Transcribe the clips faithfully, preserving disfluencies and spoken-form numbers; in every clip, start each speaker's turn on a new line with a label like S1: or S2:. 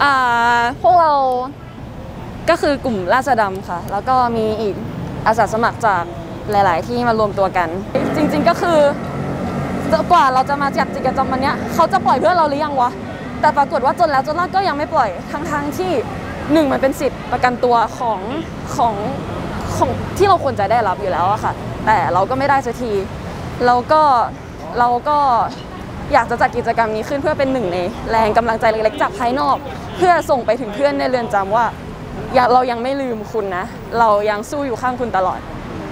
S1: อ่าพวกเราก็คือกลุ่มราษฎรดำค่ะแล้วก็มีอีกอาสาสมัครจากหลายๆที่มารวมตัวกันจริงๆก็คือกว่าเราจะมาจัดกิจกรรมวันนี้เขาจะปล่อยเพื่อนเราหรือยังวะแต่ปรากฏว่าจนแล้วจนรอดก็ยังไม่ปล่อยทั้งๆที่หนึ่งมันเป็นสิทธิ์ประกันตัวของของของที่เราควรจะได้รับอยู่แล้วอะค่ะแต่เราก็ไม่ได้สักทีเราก็เราก็อยากจะจัดกิจกรรมนี้ขึ้นเพื่อเป็นหนึ่งในแรงกำลังใจเล็กๆจากภายนอกเพื่อส่งไปถึงเพื่อนในเรือนจำว่าเรายังไม่ลืมคุณนะเรายังสู้อยู่ข้างคุณตลอด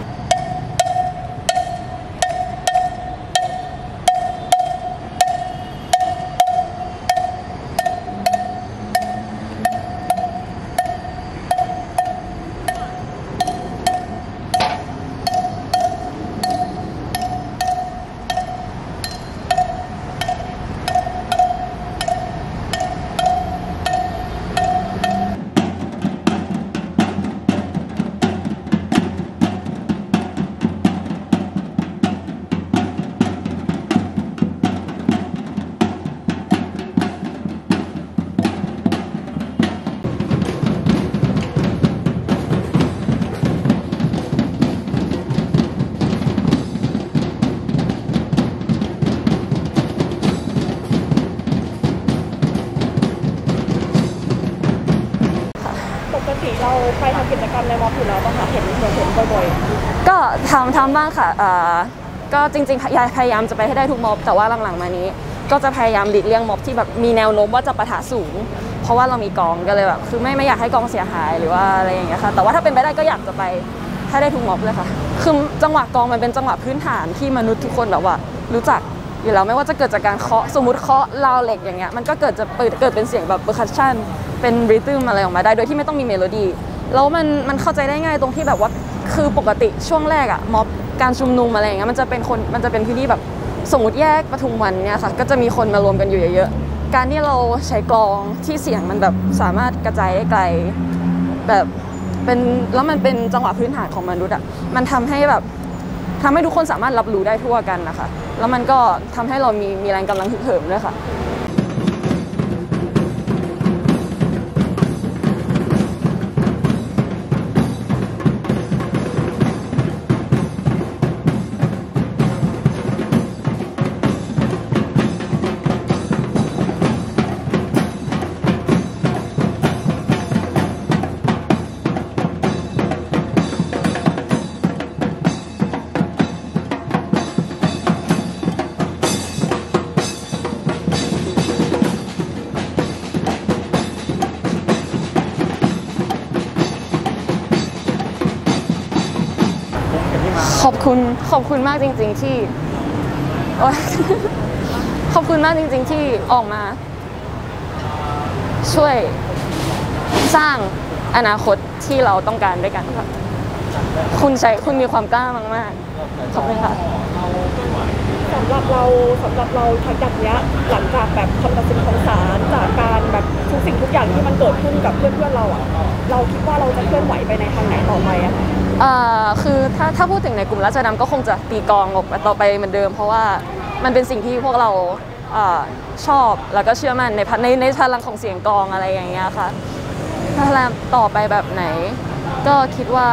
S2: ปกติเราไปทำกิจกรรมในม็อบอยู่แล้วป่ะคะเห็นเห็นบ่อยๆ
S1: ก็ทำทำบ้างค่ะก็จริงๆพยายามจะไปให้ได้ทุกม็อบแต่ว่าหลังๆมานี้ก็จะพยายามหลีกเลี่ยงม็อบที่แบบมีแนวโน้มว่าจะปะทะสูงเพราะว่าเรามีกองก็เลยแบบคือไม่ไม่อยากให้กองเสียหายหรือว่าอะไรอย่างเงี้ยค่ะแต่ว่าถ้าเป็นไปได้ก็อยากจะไปให้ได้ทุกม็อบเลยค่ะคือจังหวะกองมันเป็นจังหวะพื้นฐานที่มนุษย์ทุกคนแบบว่ารู้จักอยู่แล้วไม่ว่าจะเกิดจากการเคาะสมมติเคาะราวเหล็กอย่างเงี้ยมันก็เกิดจะเปิดเกิดเป็นเสียงแบบเปอร์คัชชั่นเป็นริทึมอะไรออกมาได้โดยที่ไม่ต้องมีเมโลดี้แล้วมันมันเข้าใจได้ง่ายตรงที่แบบว่าคือปกติช่วงแรกอะม็อบการชุมนุมอะไรอย่างเงี้ยมันจะเป็นคนมันจะเป็นพื้นที่แบบสมมติแยกปทุมวันเนี่ยค่ะก็จะมีคนมารวมกันอยู่เยอะๆการที่เราใช้กลองที่เสียงมันแบบสามารถกระจายได้ไกลแบบเป็นแล้วมันเป็นจังหวะพื้นฐานของมนุษย์อะมันทำให้แบบทำให้ทุกคนสามารถรับรู้ได้ทั่วกันนะคะแล้วมันก็ทำให้เรามีมีแรงกำลังฮึกเหิมด้วยค่ะขอบคุณขอบคุณมากจริงๆที่ขอบคุณมากจริงๆที่ออกมาช่วยสร้างอนาคตที่เราต้องการด้วยกันค่ะคุณใช้คุณมีความกล้ามากๆขอบคุณค่ะ
S2: สำหรับเราสำหรับเราทั้งจากนี้หลังจากแบบคำตัดสินของศาลจากการแบบทุกสิ่งทุกอย่างที่มันเกิดขึ้นกับเพื่อนๆเราอ่ะเราคิดว่าเราจะเคลื่อนไหวไปในทางไหนต่อไปอะ
S1: อ่าคือถ้าถ้าพูดถึงในกลุ่มราษฎรดำก็คงจะตีกลองออกต่อไปเหมือนเดิมเพราะว่ามันเป็นสิ่งที่พวกเราชอบแล้วก็เชื่อมั่นในในในพลังของเสียงกลองอะไรอย่างเงี้ยค่ะถ้าต่อไปแบบไหนก็คิดว่า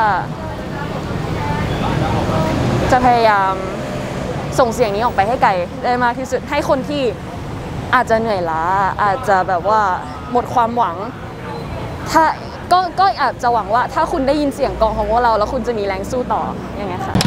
S1: จะพยายามส่งเสียงนี้ออกไปให้ไกลได้มากที่สุดให้คนที่อาจจะเหนื่อยล้าอาจจะแบบว่าหมดความหวังถ้าก็ก็อาจจะหวังว่าถ้าคุณได้ยินเสียงกลองของพวกเราแล้วคุณจะมีแรงสู้ต่ออย่างเงี้ยค่ะ